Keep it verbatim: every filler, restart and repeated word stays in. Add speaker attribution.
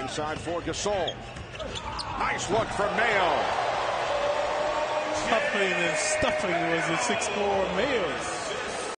Speaker 1: inside for Gasol. Nice look from Mayo.
Speaker 2: Stuffing and stuffing was the six four Mayo.